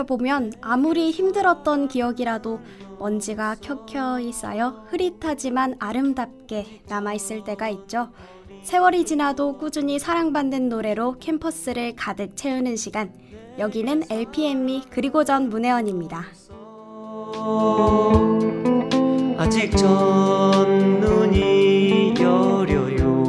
되돌아보면 아무리 힘들었던 기억이라도 먼지가 켜켜이 쌓여 흐릿하지만 아름답게 남아있을 때가 있죠. 세월이 지나도 꾸준히 사랑받는 노래로 캠퍼스를 가득 채우는 시간. 여기는 LPME 그리고 전 문혜원입니다. 아직 첫눈이 여려요.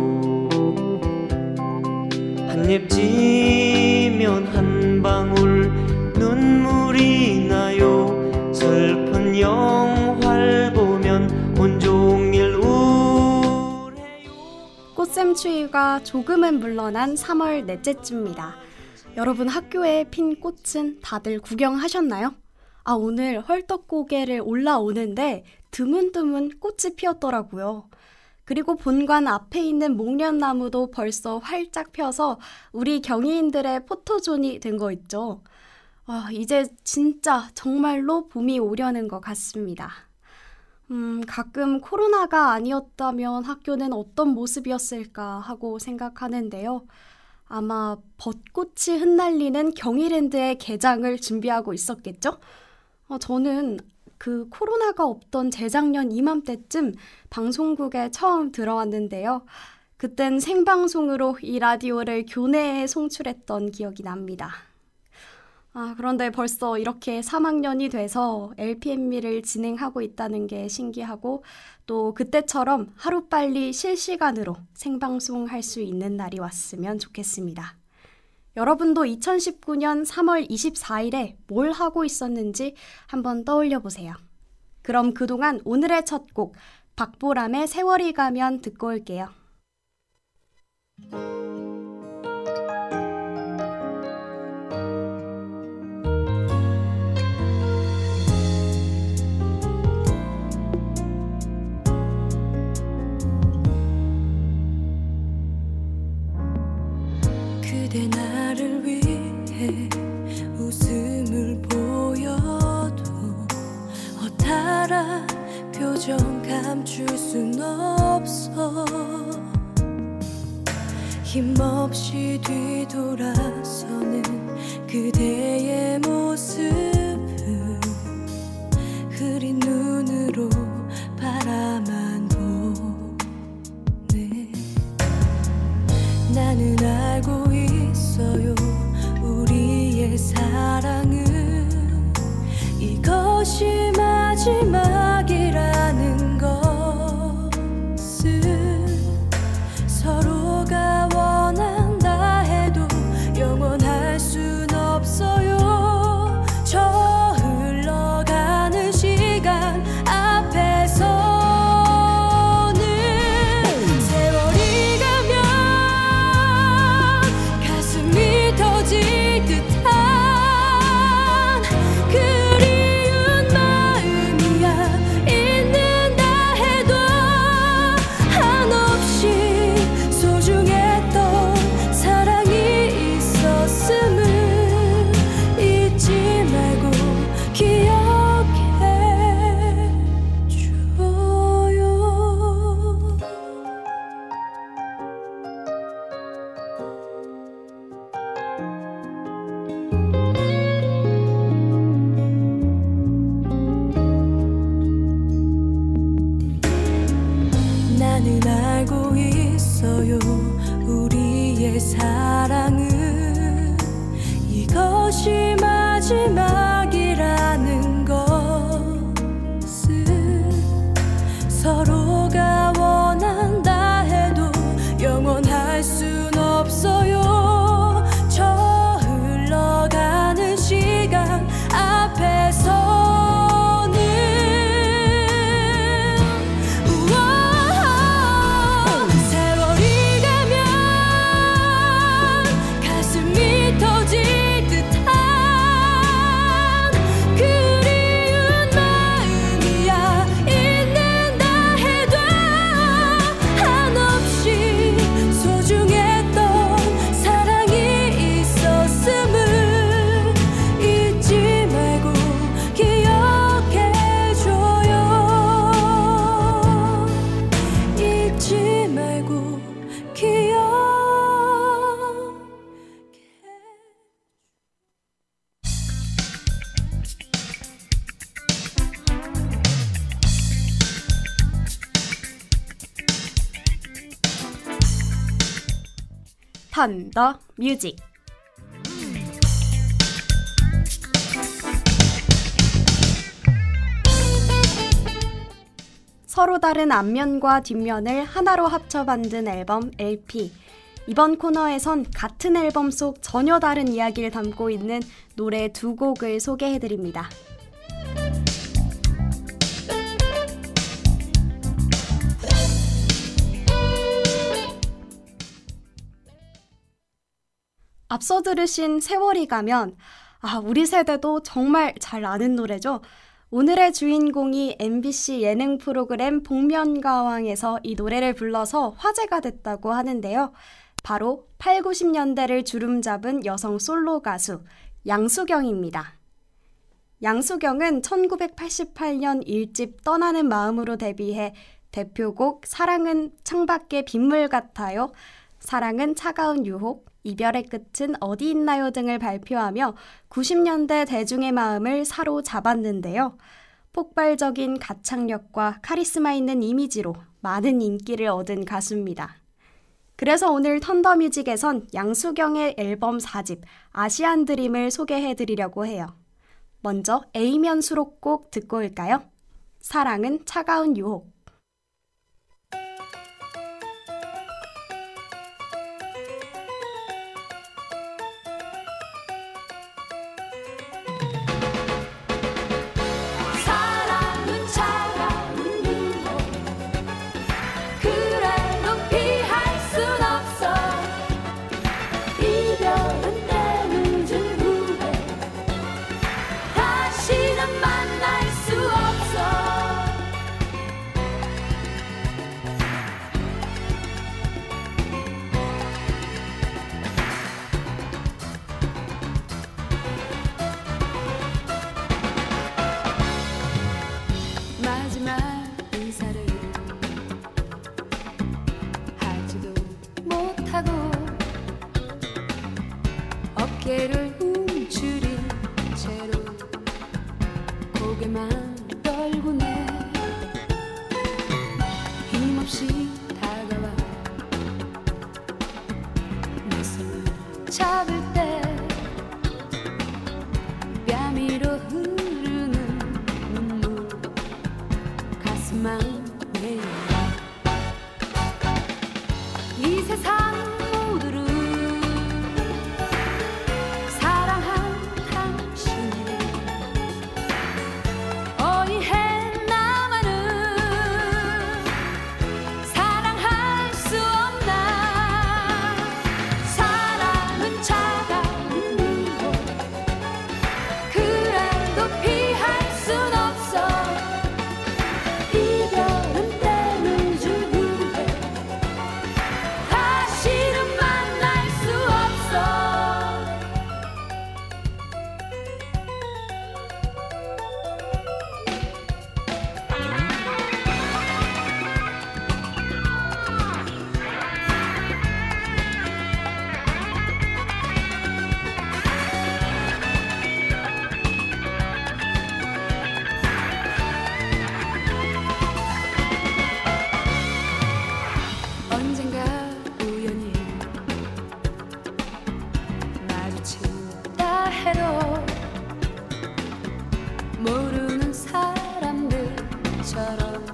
한입 지면 한 방울 눈물이 나요. 슬픈 영화를 보면 온종일 우울해요. 꽃샘추위가 조금은 물러난 3월 넷째 주입니다. 여러분 학교에 핀 꽃은 다들 구경하셨나요? 오늘 헐떡고개를 올라오는데 드문드문 꽃이 피었더라고요. 그리고 본관 앞에 있는 목련나무도 벌써 활짝 펴서 우리 경희인들의 포토존이 된 거 있죠. 이제 진짜 정말로 봄이 오려는 것 같습니다. 가끔 코로나가 아니었다면 학교는 어떤 모습이었을까 하고 생각하는데요. 아마 벚꽃이 흩날리는 경희랜드의 개장을 준비하고 있었겠죠? 저는 그 코로나가 없던 재작년 이맘때쯤 방송국에 처음 들어왔는데요. 그땐 생방송으로 이 라디오를 교내에 송출했던 기억이 납니다. 그런데 벌써 이렇게 3학년이 돼서 LPME를 진행하고 있다는 게 신기하고 또 그때처럼 하루빨리 실시간으로 생방송할 수 있는 날이 왔으면 좋겠습니다. 여러분도 2019년 3월 24일에 뭘 하고 있었는지 한번 떠올려 보세요. 그럼 그동안 오늘의 첫 곡 박보람의 세월이 가면 듣고 올게요. 그대 나를 위해 웃음을 보여도 허탈한 표정 감출 순 없어. 힘없이 뒤돌아서는 그대의 모습을 흐린 눈으로 바라만 보네. 나는 알고 있어요. 우리의 사랑은 이것이 마지막이라는 것을. 서로가 원한다 해도 영원할 순 없어요. 저 흘러가는 시간 앞에서 나는 알고 있어요. 우리의 사랑은 이것이 마지막이라는 것을. 서로가 원한다 해도 영원할 순 없어요. 저 흘러가는 시간 앞에서 그리운 마음이야. 있는다 턴 더 뮤직. 서로 다른 앞면과 뒷면을 하나로 합쳐 만든 앨범 LP. 이번 코너에선 같은 앨범 속 전혀 다른 이야기를 담고 있는 노래 두 곡을 소개해드립니다. 앞서 들으신 세월이 가면, 우리 세대도 정말 잘 아는 노래죠. 오늘의 주인공이 MBC 예능 프로그램 복면가왕에서 이 노래를 불러서 화제가 됐다고 하는데요. 바로 8, 90년대를 주름잡은 여성 솔로 가수 양수경입니다. 양수경은 1988년 1집 떠나는 마음으로 데뷔해 대표곡 사랑은 창밖의 빗물 같아요, 사랑은 차가운 유혹, 이별의 끝은 어디 있나요 등을 발표하며 90년대 대중의 마음을 사로잡았는데요. 폭발적인 가창력과 카리스마 있는 이미지로 많은 인기를 얻은 가수입니다. 그래서 오늘 턴더뮤직에선 양수경의 앨범 4집 아시안 드림을 소개해드리려고 해요. 먼저 A면 수록곡 듣고 올까요? 사랑은 차가운 유혹. 어깨를 움츠린 채로 고개만 떨구네. 힘없이 다가와 내 손을 잡을 때 뺨 위로 흐르는 눈물 가슴만 내려. 이 세상 모두를 모르는 사람들처럼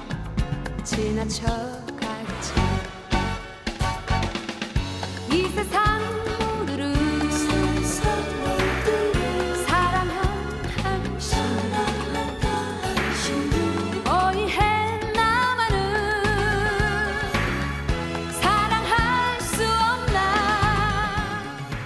지나쳐가겠지. 이 세상 모두를 사랑한 당신 어이해 나만은 사랑할 수 없나.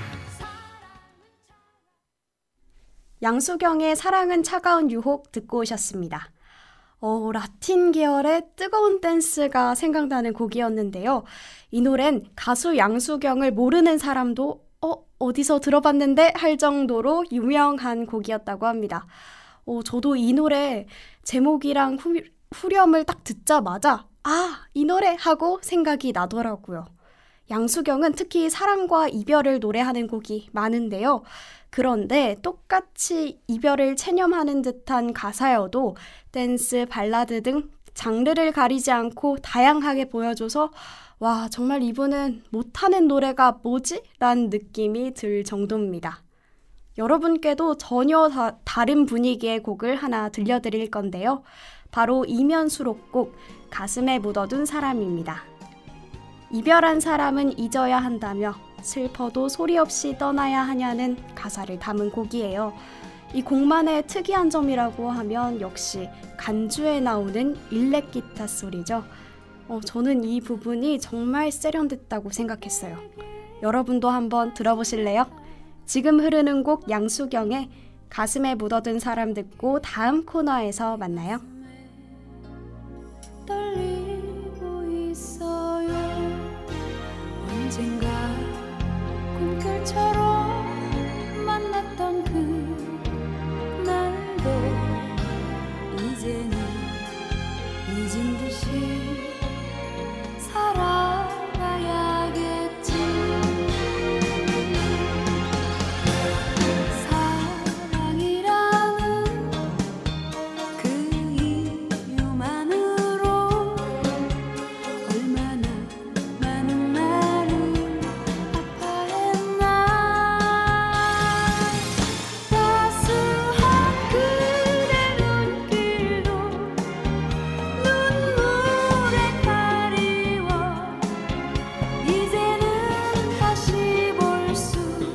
양수경의 사랑은 차가운 유혹 듣고 오셨습니다. 라틴 계열의 뜨거운 댄스가 생각나는 곡이었는데요. 이 노래는 가수 양수경을 모르는 사람도 어디서 들어봤는데 할 정도로 유명한 곡이었다고 합니다. 저도 이 노래 제목이랑 후렴을 딱 듣자마자 이 노래 하고 생각이 나더라고요. 양수경은 특히 사랑과 이별을 노래하는 곡이 많은데요. 그런데 똑같이 이별을 체념하는 듯한 가사여도 댄스, 발라드 등 장르를 가리지 않고 다양하게 보여줘서 와, 정말 이분은 못하는 노래가 뭐지? 라는 느낌이 들 정도입니다. 여러분께도 전혀 다른 분위기의 곡을 하나 들려드릴 건데요. 바로 이면 수록곡 가슴에 묻어둔 사람입니다. 이별한 사람은 잊어야 한다며 슬퍼도 소리 없이 떠나야 하냐는 가사를 담은 곡이에요. 이 곡만의 특이한 점이라고 하면 역시 간주에 나오는 일렉 기타 소리죠. 저는 이 부분이 정말 세련됐다고 생각했어요. 여러분도 한번 들어보실래요? 지금 흐르는 곡 양수경의 가슴에 묻어둔 사람 듣고 다음 코너에서 만나요. 떨리고 있어요. 언젠가 꿈결처럼 만났던 그날도 이제는 잊은 듯이 살아가야겠지. 사랑이라는 그 이유만으로 얼마나 많은 나를 아파했나. 따스한 그대 눈길도 눈물에 가리워 이제는 다시 볼 수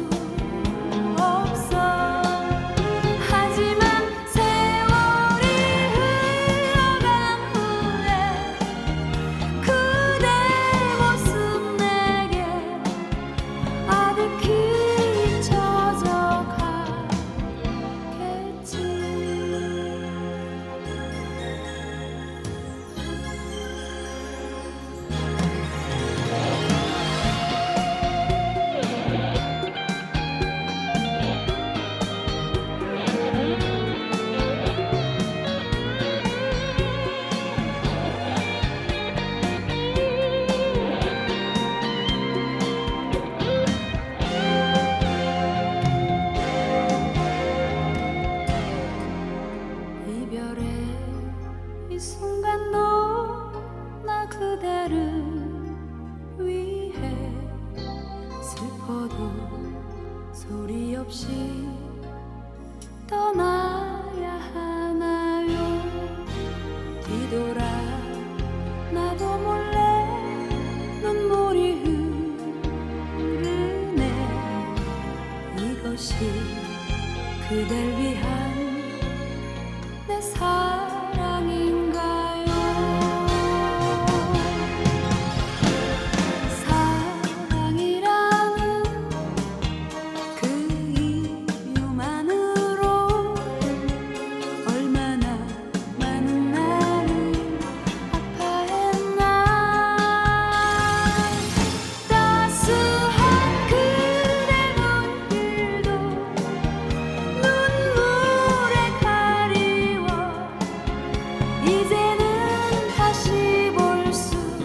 없어. 하지만 세월이 흘러간 후에 그대 모습 내게 아득히 잊혀져 가겠지. 이별의 이 순간도 나 그대를 위해 슬퍼도 소리 없이 떠나야 하나요. 뒤돌아 나도 몰래 눈물이 흐르네. 이것이 그댈 위한 내 사랑인가요? 사랑이라는 그 이유만으로 얼마나 많은 나를 아파했나. 따스한 그대 눈길도 눈물에 가리워 이제는 다시 볼 수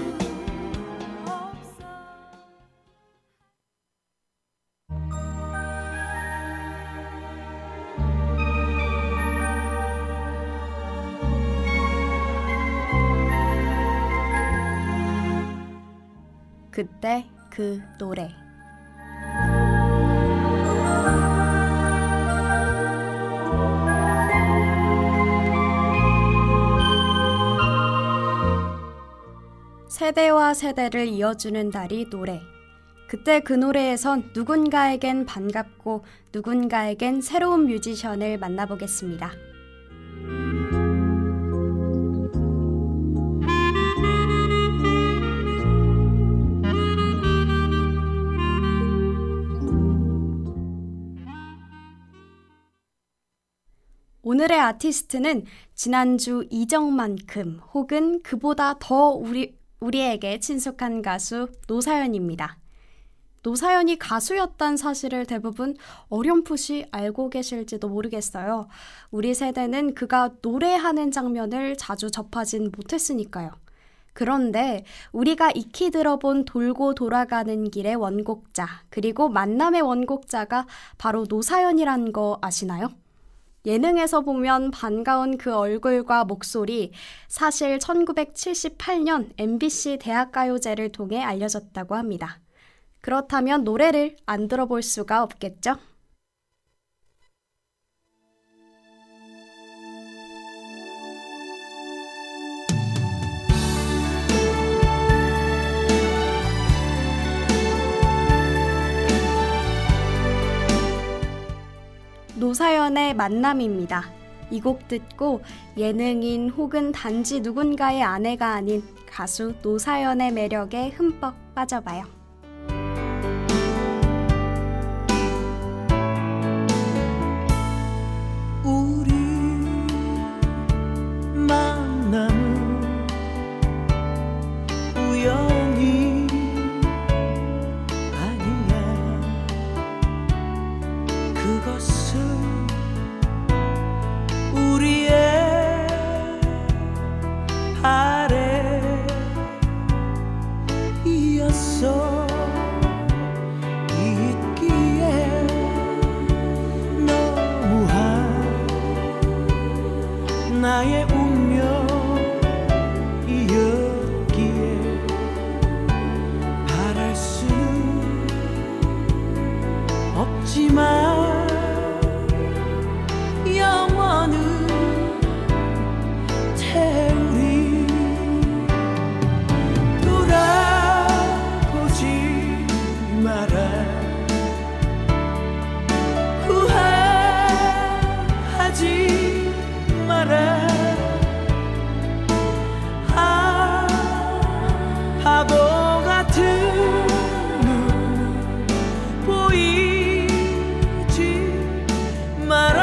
없어. 그때 그 노래. 세대와 세대를 이어주는 달이 노래. 그때 그 노래에선 누군가에겐 반갑고 누군가에겐 새로운 뮤지션을 만나보겠습니다. 오늘의 아티스트는 지난주 이정만큼 혹은 그보다 더 우리에게 친숙한 가수 노사연입니다. 노사연이 가수였단 사실을 대부분 어렴풋이 알고 계실지도 모르겠어요. 우리 세대는 그가 노래하는 장면을 자주 접하진 못했으니까요. 그런데 우리가 익히 들어본 돌고 돌아가는 길의 원곡자, 그리고 만남의 원곡자가 바로 노사연이란 거 아시나요? 예능에서 보면 반가운 그 얼굴과 목소리, 사실 1978년 MBC 대학가요제를 통해 알려졌다고 합니다. 그렇다면 노래를 안 들어볼 수가 없겠죠? 노사연의 만남입니다. 이 곡 듣고 예능인 혹은 단지 누군가의 아내가 아닌 가수 노사연의 매력에 흠뻑 빠져봐요. 우리 만남은 우연이 아니야. 그것은 우리의 바램이었어. 있기에 너무한 나의 운명이었기에 바랄 수는 없지만 영원은 태우리. 돌아보지 마라. 후회하지 마라. 바보 같은 눈 보이지 마라.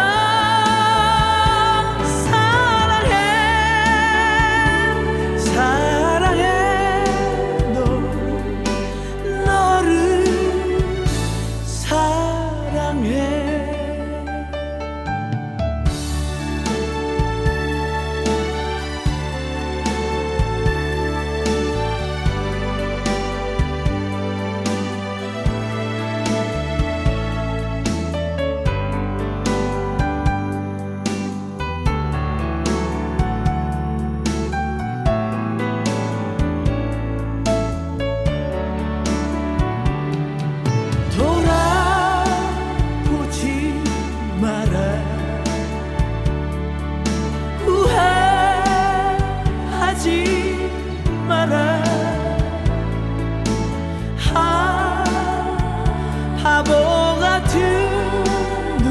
바보 같은 눈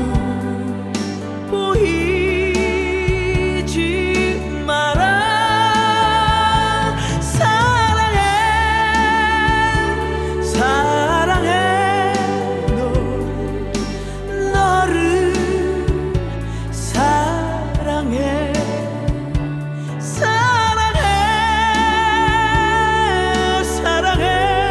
보이지 마라. 사랑해 사랑해 너를 사랑해 사랑해 사랑해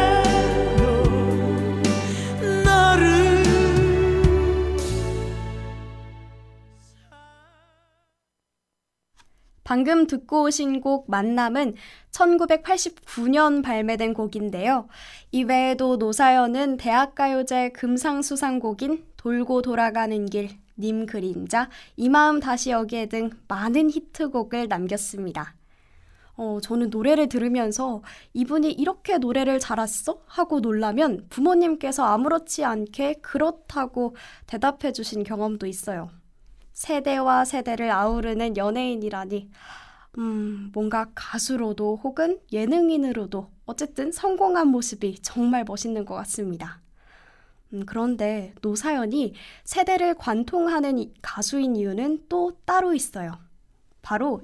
방금 듣고 오신 곡 만남은 1989년 발매된 곡인데요. 이외에도 노사연은 대학가요제 금상수상곡인 돌고 돌아가는 길, 님 그림자, 이 마음 다시 여기에 등 많은 히트곡을 남겼습니다. 저는 노래를 들으면서 이분이 이렇게 노래를 잘했어? 하고 놀라면 부모님께서 아무렇지 않게 그렇다고 대답해 주신 경험도 있어요. 세대와 세대를 아우르는 연예인이라니 뭔가 가수로도 혹은 예능인으로도 어쨌든 성공한 모습이 정말 멋있는 것 같습니다. 그런데 노사연이 세대를 관통하는 가수인 이유는 또 따로 있어요. 바로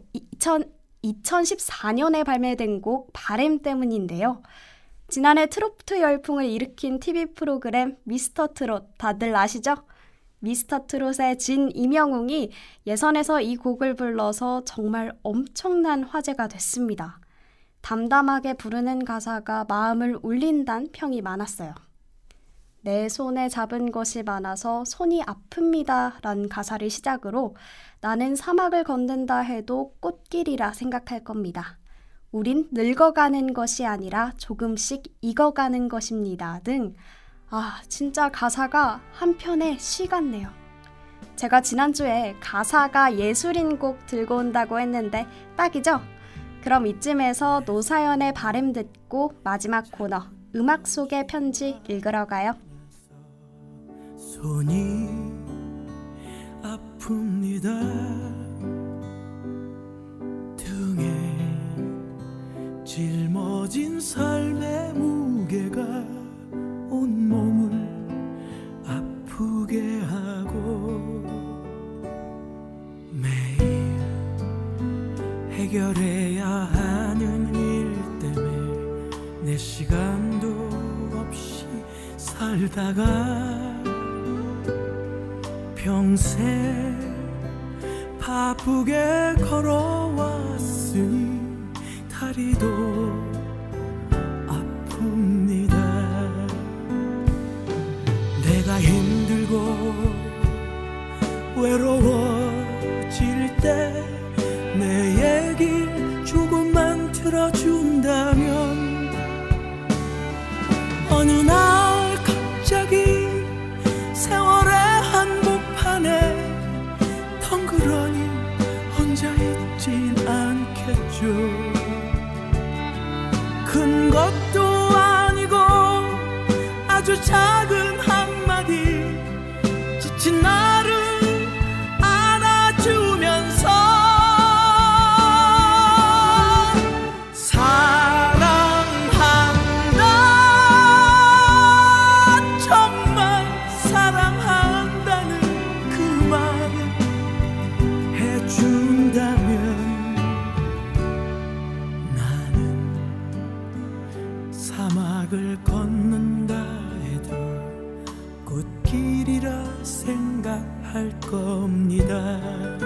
2014년에 발매된 곡 바램 때문인데요. 지난해 트로트 열풍을 일으킨 TV 프로그램 미스터 트롯 다들 아시죠? 미스터 트롯의 진 이명웅이 예선에서 이 곡을 불러서 정말 엄청난 화제가 됐습니다. 담담하게 부르는 가사가 마음을 울린다는 평이 많았어요. 내 손에 잡은 것이 많아서 손이 아픕니다 란 가사를 시작으로 나는 사막을 걷는다 해도 꽃길이라 생각할 겁니다. 우린 늙어가는 것이 아니라 조금씩 익어가는 것입니다 등 진짜 가사가 한편의 시 같네요. 제가 지난주에 가사가 예술인 곡 들고 온다고 했는데 딱이죠? 그럼 이쯤에서 노사연의 바램 듣고 마지막 코너 음악 속의 편지 읽으러 가요. 손이 아픕니다. 등에 짊어진 삶의 무게가 온몸을 아프게 하고 매일 해결해야 하는 일 때문에 내 시간도 없이 살다가 평생 바쁘게 걸어왔으니 다리도 아픕니다. 내가 힘들고 외로워질 때 내 얘기 조금만 들어준다면 어느 날 갑자기 세월의 한복판에 덩그러니 혼자 있진 않겠죠. 큰 것도 아니고 아주 작은 한마디 지친 나를 안아주면서 사랑한다, 정말 사랑한다는 그 말을 해준다면 나는 사막을 걷는다 해도 꽃길이라 생각할 겁니다.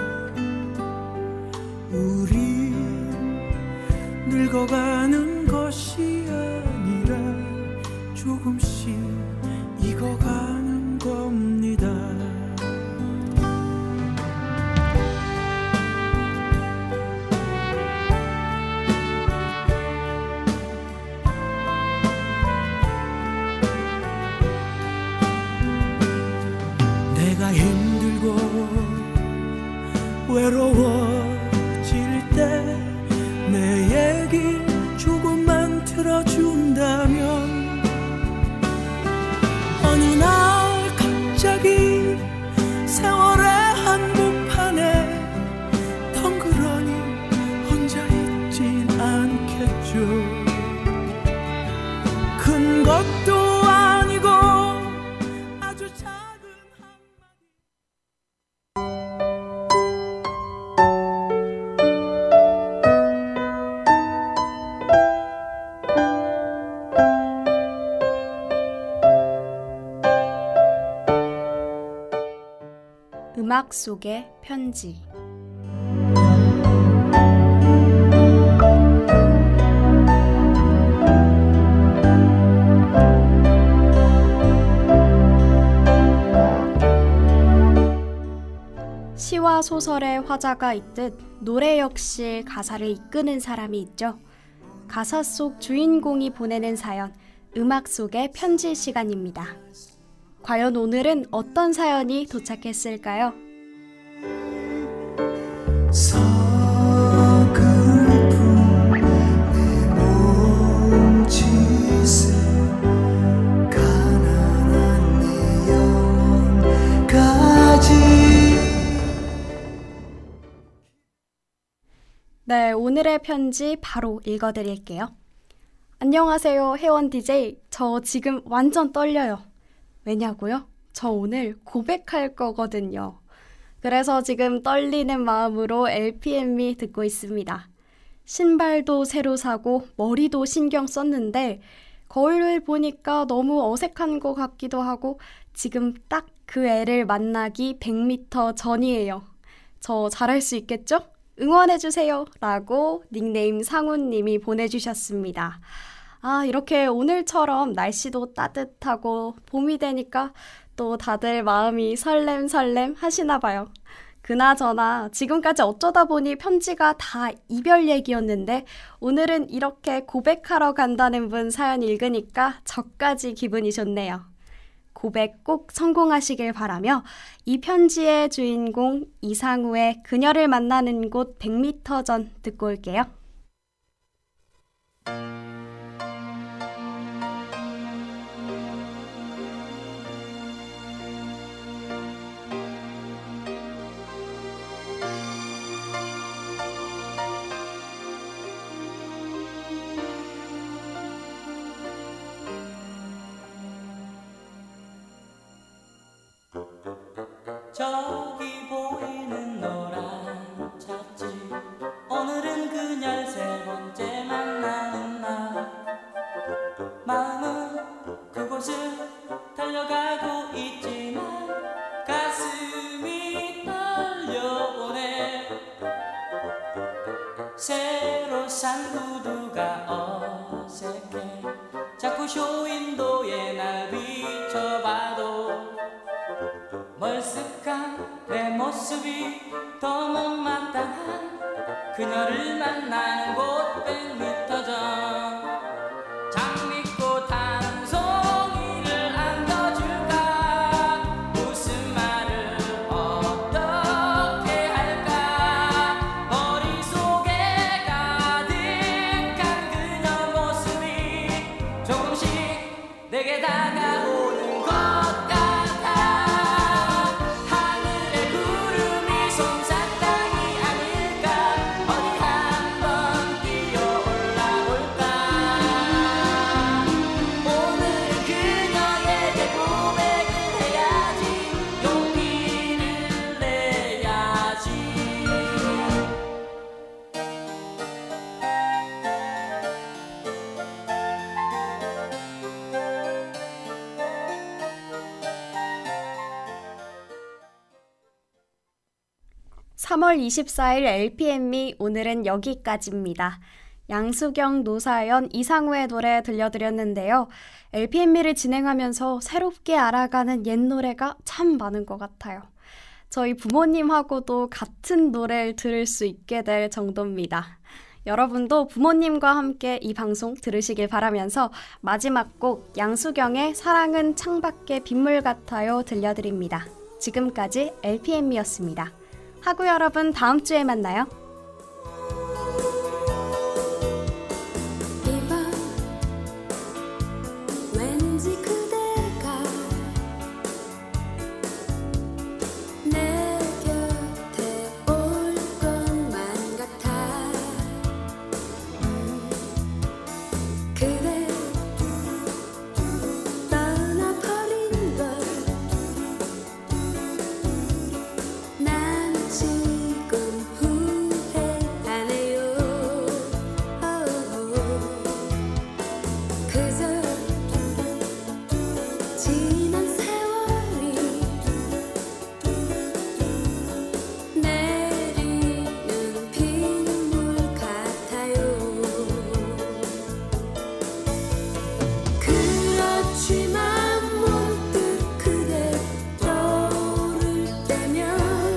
우리 늙어가는 것이 아니라 조금씩 익어가는 겁니다. 내가 힘들고 외로워질 때 내 얘기 조금만 들어준다면 어느 날 갑자기 세월의 한복판에 덩그러니 혼자 있진 않겠죠. 큰 것도 아니고 아주 작은 음악 속의 편지. 시와 소설의 화자가 있듯 노래 역시 가사를 이끄는 사람이 있죠. 가사 속 주인공이 보내는 사연, 음악 속의 편지 시간입니다. 과연 오늘은 어떤 사연이 도착했을까요? 서글픔 내 몸짓에 가난한 내 영혼까지. 네, 오늘의 편지 바로 읽어드릴게요. 안녕하세요, 혜원 DJ. 저 지금 완전 떨려요. 왜냐고요? 저 오늘 고백할 거거든요. 그래서 지금 떨리는 마음으로 LPM이 듣고 있습니다. 신발도 새로 사고 머리도 신경 썼는데 거울을 보니까 너무 어색한 것 같기도 하고 지금 딱 그 애를 만나기 100m 전이에요. 저 잘할 수 있겠죠? 응원해주세요 라고 닉네임 상훈님이 보내주셨습니다. 이렇게 오늘처럼 날씨도 따뜻하고 봄이 되니까 또 다들 마음이 설렘설렘 하시나 봐요. 그나저나 지금까지 어쩌다 보니 편지가 다 이별 얘기였는데 오늘은 이렇게 고백하러 간다는 분 사연 읽으니까 저까지 기분이 좋네요. 고백 꼭 성공하시길 바라며 이 편지의 주인공 이상우의 그녀를 만나는 곳 100m 전 듣고 올게요. 저기 보이는 노란 차지 오늘은 그녀를 세 번째 만나는 날 마음은 그곳을 달려가고 있지만 가슴이 떨려오네 새로 산 구두가 어색해 자꾸 쇼윈도에 날 비춰봐도 멀쓱한 내 모습이 더 못마땅한 그녀를 만나는 곳 100m 전 장미꽃 한 송이를 안겨줄까 무슨 말을 어떻게 할까 머릿속에 가득한 그녀 모습이 조금씩 내게 다가오는 것 같아 (3월 24일) LPM이 오늘은 여기까지입니다. 양수경, 노사연, 이상우의 노래 들려드렸는데요. LPM미를 진행하면서 새롭게 알아가는 옛 노래가 참 많은 것 같아요. 저희 부모님하고도 같은 노래를 들을 수 있게 될 정도입니다. 여러분도 부모님과 함께 이 방송 들으시길 바라면서 마지막 곡 양수경의 사랑은 창밖의 빗물 같아요 들려드립니다. 지금까지 LPM이었습니다. 하구 여러분, 다음 주에 만나요. 이밤 왠지 그대가 내 곁에 올 것만 같아 그대 떠나버린 걸 난 지금 후회하네요. 그저 지난 세월이 내리는 빗물 같아요. 그렇지만 문득 그대 떠오를 때면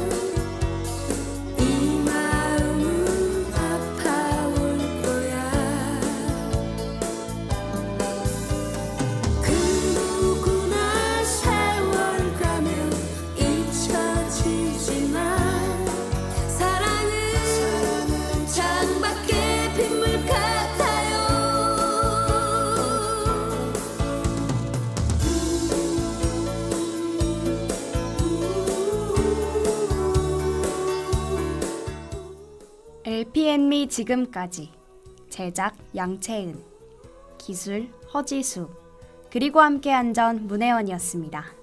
이 마음은 아파올 거야. 그 누구나 세월 가면 잊혀지지만 사랑은 창밖의 빗물 같아요. LPM이 지금까지 제작 양채은, 기술 허지수, 그리고 함께한 전 문혜원이었습니다.